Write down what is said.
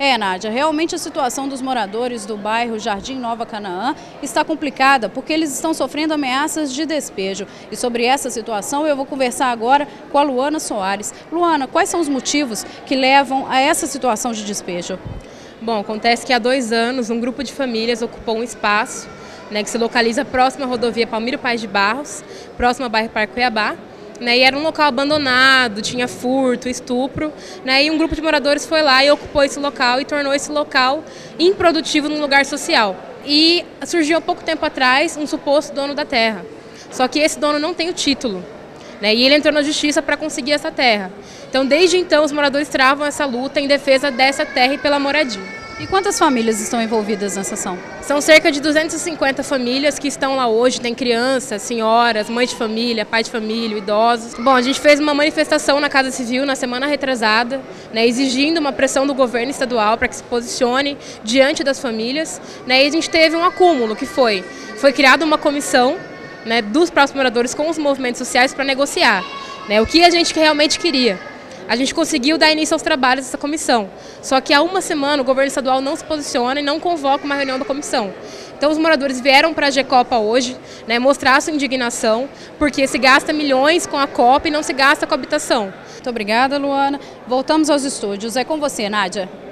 Nádia, realmente a situação dos moradores do bairro Jardim Nova Canaã está complicada porque eles estão sofrendo ameaças de despejo. E sobre essa situação eu vou conversar agora com a Luana Soares. Luana, quais são os motivos que levam a essa situação de despejo? Bom, acontece que há 2 anos um grupo de famílias ocupou um espaço, que se localiza próximo à rodovia Palmiro Paes de Barros, próximo ao bairro Parque Cuiabá. E era um local abandonado, tinha furto, estupro, e um grupo de moradores foi lá e ocupou esse local e tornou esse local improdutivo num lugar social. E surgiu há pouco tempo atrás um suposto dono da terra, só que esse dono não tem o título, e ele entrou na justiça para conseguir essa terra. Então, desde então, os moradores travam essa luta em defesa dessa terra e pela moradia. E quantas famílias estão envolvidas nessa ação? São cerca de 250 famílias que estão lá hoje, tem crianças, senhoras, mães de família, pai de família, idosos. Bom, a gente fez uma manifestação na Casa Civil na semana retrasada, exigindo uma pressão do governo estadual para que se posicione diante das famílias, e a gente teve um acúmulo que foi criada uma comissão, dos próprios moradores com os movimentos sociais para negociar, o que a gente realmente queria. A gente conseguiu dar início aos trabalhos dessa comissão, só que há uma semana o governo estadual não se posiciona e não convoca uma reunião da comissão. Então os moradores vieram para a Gecopa hoje, mostrar sua indignação, porque se gasta milhões com a Copa e não se gasta com a habitação. Muito obrigada, Luana. Voltamos aos estúdios. É com você, Nádia.